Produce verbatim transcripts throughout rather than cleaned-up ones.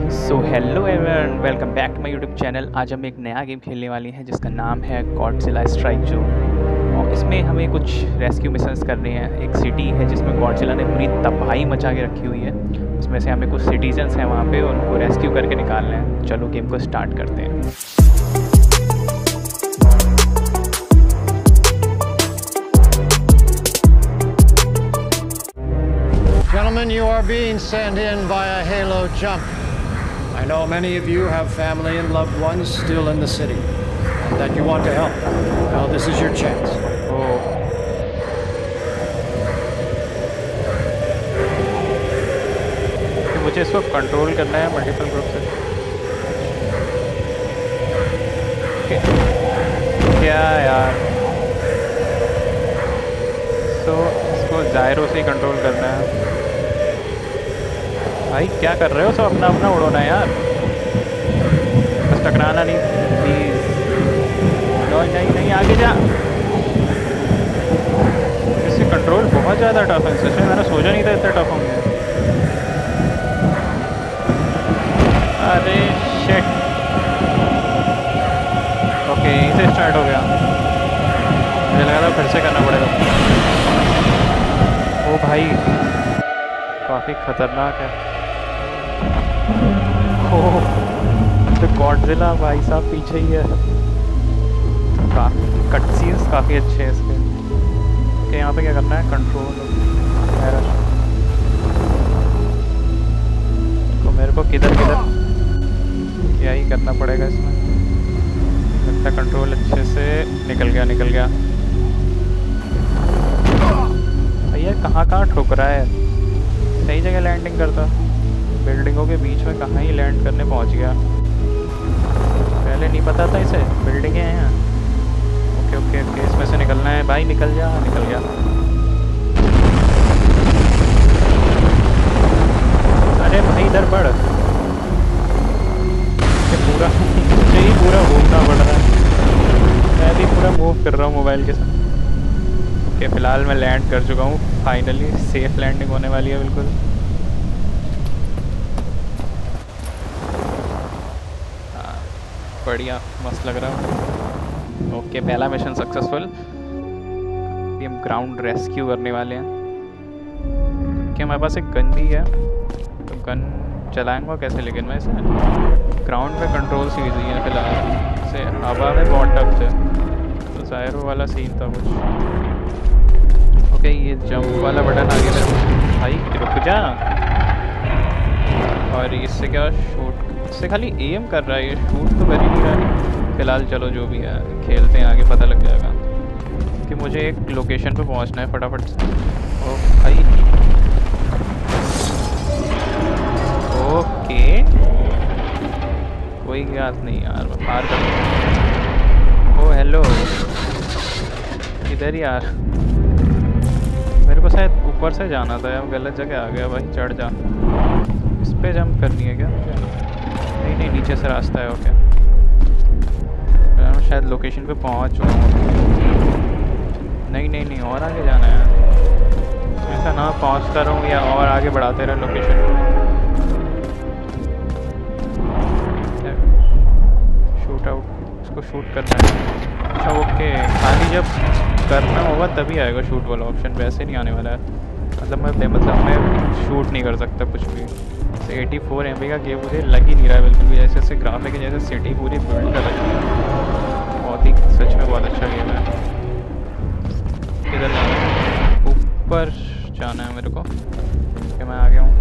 So hello everyone, welcome back to my YouTube channel. आज हम एक नया गेम खेलने वाले हैं जिसका नाम है गॉडजिला स्ट्राइक जोन। और इसमें हमें कुछ रेस्क्यू मिशंस करने हैं। एक सिटी है जिसमें गॉडजिला ने पूरी तबाही मचा के रखी हुई है। उसमें से हमें कुछ सिटीजन्स हैं वहाँ पे, उनको रेस्क्यू करके निकालना है। चलो गेम को स्टार्ट करते हैं। Gentlemen, you are being sent in via Halo Jump. I know many of you have family and loved ones still in the city, and that you want to help them. Well, this is your chance. Oh. मुझे इसको control करना है multiple group से। क्या यार, तो इसको जायरो से ही कंट्रोल करना है। भाई क्या कर रहे हो? सब अपना अपना उड़ोना है यार, बस टकराना नहीं प्लीज। नहीं नहीं आगे जा। इससे कंट्रोल बहुत ज़्यादा टफ है। सच में मैंने सोचा नहीं था इतना टफ होंगे। अरे शिट। ओके, यहीं से स्टार्ट हो गया। मुझे लगा था फिर से करना पड़ेगा। ओ भाई, काफ़ी खतरनाक है। ओह, तो गॉडजिला भाई साहब पीछे ही है। काफ़ी कट सीन्स काफ़ी अच्छे हैं इसके। कि यहाँ पे क्या करना है? कंट्रोल तो मेरे को किधर किधर यही करना पड़ेगा इसमें। लगता कंट्रोल अच्छे से निकल गया निकल गया भैया कहाँ कहाँ ठुक रहा है। सही जगह लैंडिंग करता। बिल्डिंगों के बीच में कहाँ ही लैंड करने पहुँच गया। पहले नहीं पता था इसे बिल्डिंगें हैं यहाँ। ओके ओके ओके, इसमें से निकलना है भाई। निकल जा, निकल गया। अरे भाई इधर बढ़। ये पूरा मुझे ही पूरा घूमना पड़ रहा है। मैं भी पूरा मूव कर रहा हूँ मोबाइल के साथ। ओके, फिलहाल मैं लैंड कर चुका हूँ। फाइनली सेफ लैंडिंग होने वाली है बिल्कुल। बढ़िया, मस्त लग रहा है। ओके, पहला मिशन सक्सेसफुल। हम ग्राउंड रेस्क्यू करने वाले हैं। क्या हमारे पास एक गन भी है? तो गन चलाएंगा कैसे? लेकिन मैं इसे ग्राउंड पे कंट्रोल से इजी है फिलहाल। से हवा में बहुत टफ है, तो जायरो वाला सीन था कुछ। ओके, ये जंप वाला बटन आ गया भाई। रुक जा। और इससे क्या शूट? इससे खाली एम कर रहा है, ये शूट तो कर ही नहीं रहा है फिलहाल। चलो जो भी है खेलते हैं, आगे पता लग जाएगा। कि मुझे एक लोकेशन पे पहुंचना है फटाफट से। ओ भाई, ओके कोई बात नहीं यार, मैं पार कर लूँगा। ओ हेलो, इधर यार। मेरे को शायद ऊपर से जाना था यार, गलत जगह आ गया भाई। चढ़ जा। इस पे जंप करनी है क्या? नहीं नहीं, नीचे से रास्ता है। ओके, मैं शायद लोकेशन पे पहुंच चुका हूँ। नहीं नहीं नहीं, और आगे जाना है। ऐसा ना पहुंचता रहूँ या और आगे बढ़ाते रहे लोकेशन को। शूट आउट, इसको शूट करना है। अच्छा ओके, खाली जब करना होगा तभी आएगा शूट वाला ऑप्शन, वैसे नहीं आने वाला है। मतलब मैं मतलब मैं शूट नहीं कर सकता कुछ भी। एटी फोर एम बी का गेम मुझे लग ही नहीं रहा है बिल्कुल भी। जैसे ऐसे ग्राफिक है, जैसे सिटी पूरी बिल्ड कर रखी है। बहुत ही सच में बहुत अच्छा गेम है। किधर जाना है? ऊपर जाना है मेरे को। कि मैं आ गया हूँ।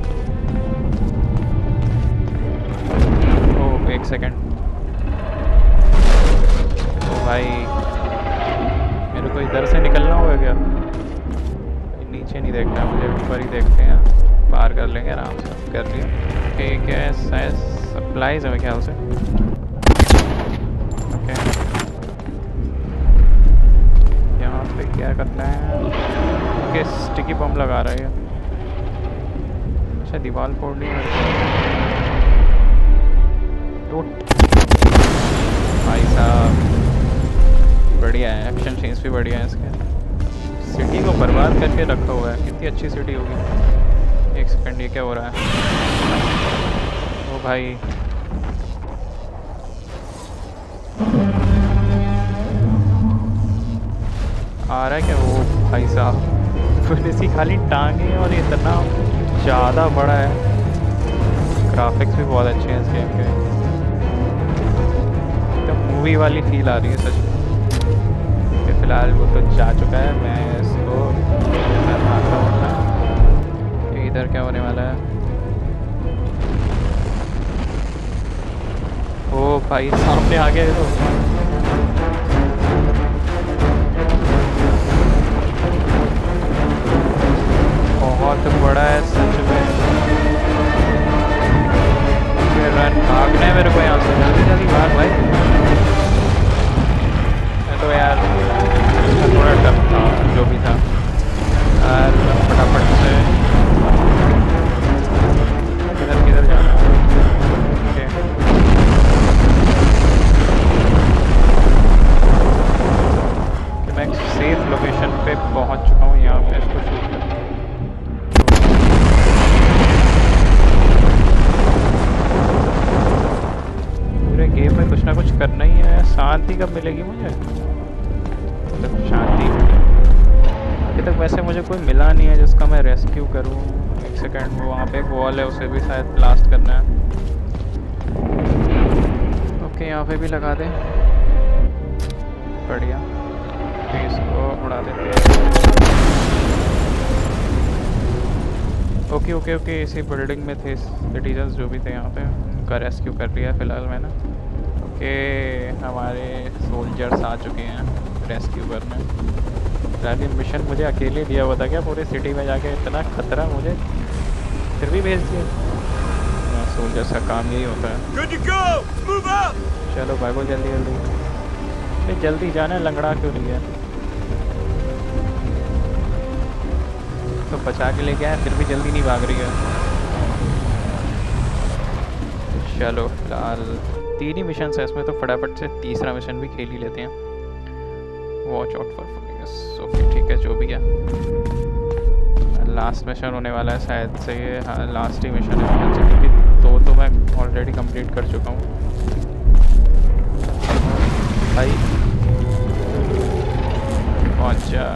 ओह एक सेकेंड। ओ भाई, मेरे को इधर से निकलना होगा क्या? नीचे नहीं देखना है मुझे, ऊपर ही देखते हैं। पार कर लेंगे आराम से। कर लिया। ठीक है, शायद सप्लाईज है मेरे ख्याल से। ओके, यहाँ पे क्या करना है? ओके, स्टिकी बम लगा रहा है। अच्छा, दीवार फोड़नी है तो। भाई साहब बढ़िया है, एक्शन सीन्स भी बढ़िया है इसके। सिटी को बर्बाद करके रखा हुआ है। कितनी अच्छी सिटी होगी। एक सेकंड, ये क्या हो रहा है? भाई। आ रहा है क्या वो भाई साहब? पुलिस की खाली टांगे और इतना ज़्यादा बड़ा है। ग्राफिक्स भी बहुत अच्छे हैं इस गेम के। तो मूवी वाली फील आ रही है सच में। कि फिलहाल वो तो जा चुका है, मैं इसको भागता हूँ। कि इधर क्या होने वाला है? ओ भाई सामने आ गया तो। बहुत बड़ा है सच में। रन भागना है मेरे को यहाँ से, जल्दी जल्दी भाग भाई। मैं तो यार इसका थोड़ा डर था जो भी था यार। फटाफट से किधर किधर जाना है? कि मैं एक सेफ लोकेशन पे पहुँच चुका हूँ। यहाँ पे इसको शूट कर गेम में कुछ ना कुछ करना ही है। शांति कब मिलेगी मुझे? मतलब शांति अभी तक वैसे मुझे कोई मिला नहीं है जिसका मैं रेस्क्यू करूं। एक सेकंड, वो वहाँ पे एक वॉल है, उसे भी शायद ब्लास्ट करना है। ओके यहाँ पे भी लगा दे। बढ़िया, तो इसको उड़ा देते हैं। ओके ओके ओके इसी बिल्डिंग में थे सिटीजन्स जो भी थे यहाँ पे, उनका रेस्क्यू कर लिया फिलहाल मैंने। ओके हमारे सोल्जर्स आ चुके हैं रेस्क्यू करने। यार ये मिशन मुझे अकेले दिया हुआ था क्या? पूरे सिटी में जाके इतना खतरा मुझे फिर भी भेज दिया। सोल्जर्स का काम यही होता है। Good to go! Move up! चलो भागो जल्दी जल्दी। नहीं जल्दी जाना है, लंगड़ा क्यों नहीं है? तो बचा के लेके आया फिर भी जल्दी नहीं भाग रही है। चलो फिलहाल तीन ही मिशन है इसमें, तो फटाफट से तीसरा मिशन भी खेल ही लेते हैं। Watch out for fungus. Okay ठीक है जो भी है। लास्ट मिशन होने वाला है शायद से ये। हाँ लास्ट ही मिशन है क्योंकि दो तो मैं ऑलरेडी कंप्लीट कर चुका हूँ भाई। पहुँच जा।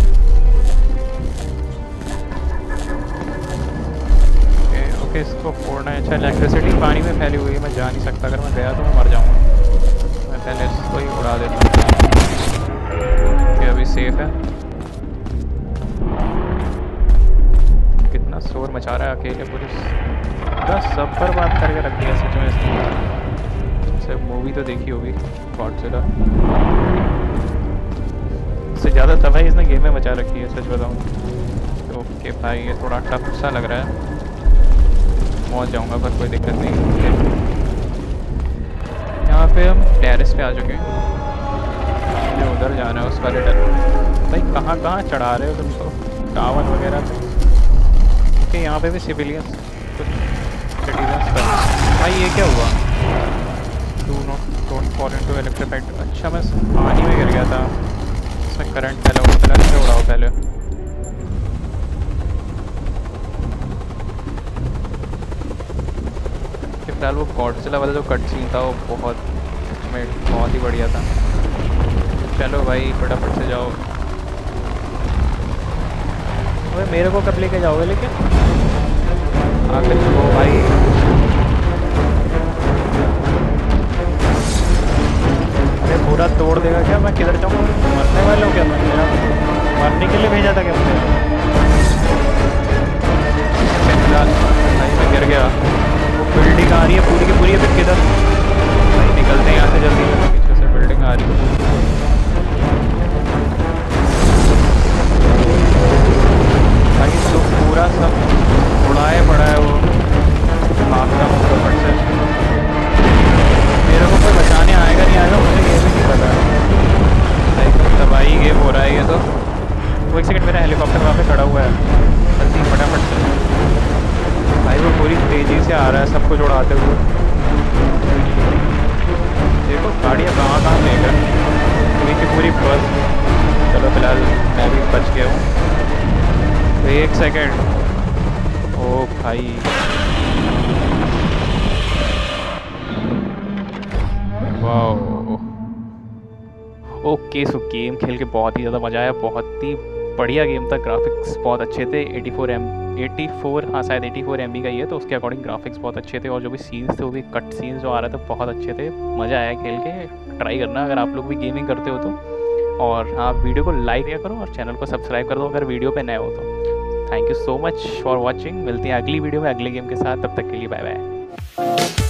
ओके इसको फोड़ना है। अच्छा इलेक्ट्रिसिटी पानी में फैली हुई है, मैं जा नहीं सकता। अगर मैं गया तो मैं मर जाऊँगा। मैं पहले इसको ही उड़ा देता हूँ कि अभी सेफ है। कितना शोर मचा रहा है अकेले पुलिस का। सब पर बात करके रख दिया सच में इसने। सिर्फ मूवी तो देखी होगी गॉडजिला, उससे ज़्यादा तबाही इसने गेम में मचा रखी है सच बताऊँ। ओके भाई ये थोड़ा टफ सा लग रहा है। पहुंच जाऊंगा पर कोई दिक्कत नहीं। यहाँ पे हम टेरेस पे आ चुके हैं। मुझे उधर जाना है उस वाले डर। भाई कहाँ कहाँ चढ़ा रहे हो तुम तो टावर वगैरह पे? ओके यहाँ पे भी सिविलियंस कुछ सिटीजन्स पर। भाई ये क्या हुआ? Do not don't fall into electrified. अच्छा मैं पानी में गिर गया था, इसमें करंट फैला हुआ था। इससे उड़ाओ पहले। फिलहाल वो गॉडजिला वाला जो कट सीन था वो बहुत में बहुत ही बढ़िया था। चलो भाई फटाफट से जाओ। अरे मेरे को कब लेके जाओगे लेकिन? आगे चलो भाई। अरे पूरा तोड़ देगा क्या? मैं किधर जाऊँ? मरने वाले हो क्या? मैं मेरा मरने के लिए भेजा था क्या मुझे? भाई मैं गिर गया। बिल्डिंग आ रही है पूरी की पूरी है। फिर किधर भाई निकलते हैं यहाँ से जल्दी। पीछे से बिल्डिंग आ रही है। भाई तो पूरा सब उड़ाए पड़ा है वो। भागता हूँ फटाफट से। मेरे को कोई बचाने आएगा नहीं आएगा मुझे ये भी नहीं पता। भाई तबाही गेम हो रहा है ये तो। वो एक सेकंड, मेरा हेलीकॉप्टर वहाँ पे खड़ा हुआ है। जल्दी फटाफट से। भाई वो पूरी तेज़ी से आ रहा है सब कुछ उड़ाते हुए। देखो गाड़ियाँ कहाँ कहाँ ले गए, पूरी की पूरी बस। चलो फिलहाल मैं भी बच गया हूँ। तो एक सेकंड। ओ भाई ओके, सो गेम खेल के बहुत ही ज़्यादा मज़ा आया, बहुत ही बढ़िया गेम था। ग्राफिक्स बहुत अच्छे थे। AT four M AT four हाँ शायद एटी फोर एम बी का ही है, तो उसके अकॉर्डिंग ग्राफिक्स बहुत अच्छे थे और जो भी सीन्स थे वो भी कट सीन्स जो आ रहे थे बहुत अच्छे थे। मज़ा आया खेल के। ट्राई करना अगर आप लोग भी गेमिंग करते हो तो। और हाँ, वीडियो को लाइक किया करो और चैनल को सब्सक्राइब कर दो अगर वीडियो पे नए हो तो। Thank you so much for watching. मिलते हैं अगली वीडियो में अगले गेम के साथ, तब तक के लिए बाय बाय।